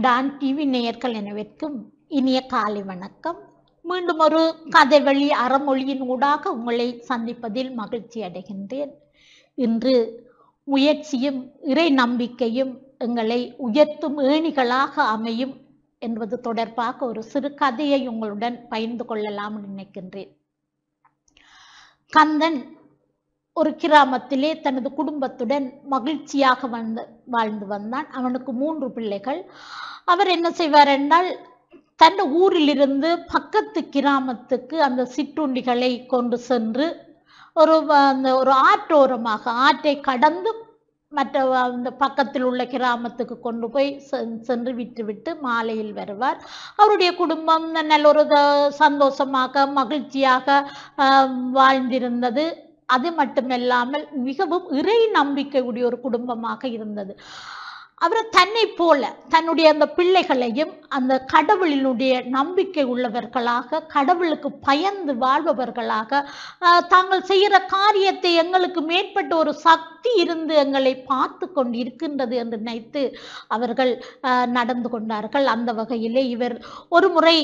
Don TV நேயர்கள் அனைவருக்கும் இனிய காலை வணக்கம். மீண்டும் ஒரு கதைவழி அறமொழியின் ஊடாக உங்களை சந்திப்பதில் மகிழ்ச்சி அடைகின்றேன். இன்று முயற்சியும் இறை நம்பிக்கையும் எங்களை உயர்த்தும் ஏணிகளாக அமையும் என்பது தொடர்பாக ஒரு சிறு கதையை உங்களுடன் பகிர்ந்து கொள்ளலாம் நினைக்கின்றேன். கந்தன் ஒரு கிராமத்திலே தனது குடும்பத்துடன் மகிழ்ச்சியாக வாழ்ந்து வந்தான். அவனுக்கு 3 பிள்ளைகள். அவர் என்ன செய்வார் என்றால், தன் ஊரிலிருந்து பக்கத்து கிராமத்துக்கு அந்த சிற்றுண்டிகளை கொண்டு சென்று ஒரு ஆற்றோரமாக ஆற்றை கடந்து மற்ற அந்த பக்கத்தில் உள்ள கிராமத்துக்கு கொண்டு போய் சென்று விட்டுவிட்டு மாலையில் வருவார். அவருடைய குடும்பம் நல்ல ஒரு சந்தோஷமாக மகிழ்ச்சியாக வாழ்ந்திருந்தது. அது மட்டுமல்லாமல் மிகவும் இறை நம்பிக்கை உடைய ஒரு குடும்பமாக இருந்தது. அவர் தன்னை போல தன்னுடைய அந்த பிள்ளைகளையும் அந்த கடவுளினுடைய நம்பிக்கை உள்ளவர்களாக, கடவுளுக்கு பயந்து வாழ்பவர்களாக, தாங்கள் செய்கிற காரியத்தை எங்களுக்கு மேற்பட்ட ஒரு சக்தி இருந்து எங்களை பார்த்து கொண்டு இருக்கின்றது என்று நினைத்து அவர்கள் நடந்து கொண்டார்கள். அந்த வகையிலே இவர் ஒரு முறை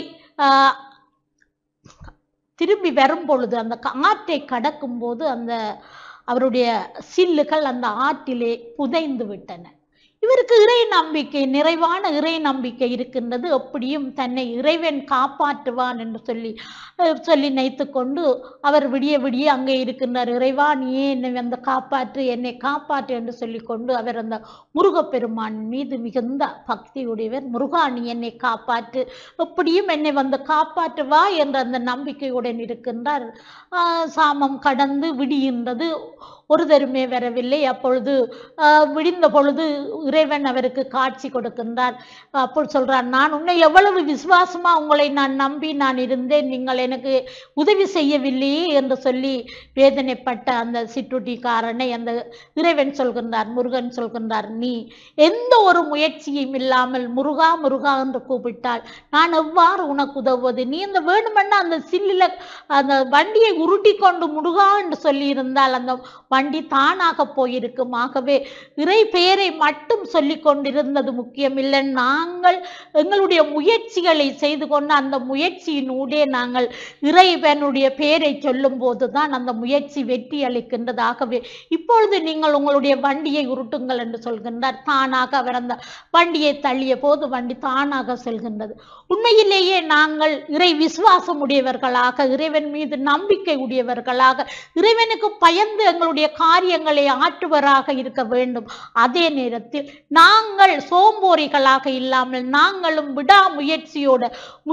திரும்பி வரும் பொழுது அந்த ஆற்றை கடக்கும் போது அவருடைய சில்லுகள் அந்த ஆற்றிலே புதைந்து விட்டன. இவருக்கு இறை நம்பிக்கை, நிறைவான இறை நம்பிக்கை இருக்கின்றது. எப்படியும் தன்னை இறைவன் காப்பாற்றுவான் என்று சொல்லி நினைத்து கொண்டு அவர் விடிய விடிய அங்கே இருக்கின்றார். இறைவா, நீயே என்னை வந்து என்னை காப்பாற்று என்று சொல்லிக்கொண்டு அவர் அந்த முருகப்பெருமான் மீது மிகுந்த பக்தியுடையவர். முருகா, நீ என்னை காப்பாற்று, எப்படியும் என்னை வந்து காப்பாற்றுவா என்ற அந்த நம்பிக்கையுடன் இருக்கின்றார். சாமம் கடந்து விடிகின்றது. ஒரு தருமே வரவில்லை. அப்பொழுது விடிந்த பொழுது இறைவன் அவருக்கு காட்சி கொடுக்கின்றார். அப்போ சொல்றார், நான் உன்னை எவ்வளவு விசுவாசமா உங்களை நான் நம்பி நான் இருந்தேன், நீங்கள் எனக்கு உதவி செய்யவில்லையே என்று சொல்லி வேதனைப்பட்ட அந்த சிற்றுண்டிக்காரனை அந்த இறைவன் சொல்கின்றார், முருகன் சொல்கின்றார், நீ எந்த ஒரு முயற்சியும் இல்லாமல் முருகா முருகா என்று கூப்பிட்டால் நான் எவ்வாறு உனக்கு உதவுவது? நீ இந்த வேணுமென்னா அந்த சில்லில் அந்த வண்டியை உருட்டி கொண்டு முருகா என்று சொல்லி இருந்தால் அந்த வண்டி தானாக போயிருக்கும். ஆகவே இறை பெயரை மட்டும் சொல்லி கொண்டிருந்தது முக்கியமில்லை. நாங்கள் எங்களுடைய முயற்சிகளை செய்து கொண்டு அந்த முயற்சியினூடே நாங்கள் இறைவனுடைய பெயரை சொல்லும் போதுதான் அந்த முயற்சி வெற்றி அளிக்கின்றது. ஆகவே இப்பொழுது நீங்கள் உங்களுடைய வண்டியை உருட்டுங்கள் என்று சொல்கின்றார். தானாக அவர் அந்த வண்டியை தள்ளிய போது வண்டி தானாக செல்கின்றது. உண்மையிலேயே நாங்கள் இறை விசுவாசம் உடையவர்களாக, இறைவன் மீது நம்பிக்கை உடையவர்களாக, இறைவனுக்கு பயந்து எங்களுடைய காரியங்களை ஆற்றுவராக இருக்க வேண்டும். அதே நேரத்தில் நாங்கள் சோம்போரிகளாக இல்லாமல் நாங்களும் விடாமுயற்சியோட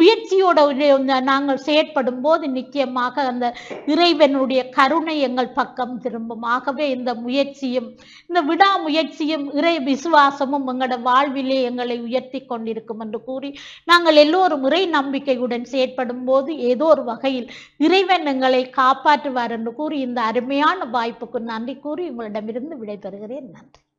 நாங்கள் செயற்படும் போது நிச்சயமாக அந்த இறைவனுடைய கருணை எங்கள் பக்கம் திரும்பும். ஆகவே இந்த முயற்சியும் இந்த விடாமுயற்சியும் இறை விசுவாசமும் எங்களோட வாழ்விலே எங்களை உயர்த்தி கொண்டிருக்கும் என்று கூறி, நாங்கள் எல்லோரும் இறை நம்பிக்கையுடன் செயற்படும் போது ஏதோ ஒரு வகையில் இறைவன் எங்களை காப்பாற்றுவார் என்று கூறி இந்த அருமையான வாய்ப்புக்கு நன்றி கூறி உங்களிடமிருந்து விடைபெறுகிறேன். நன்றி.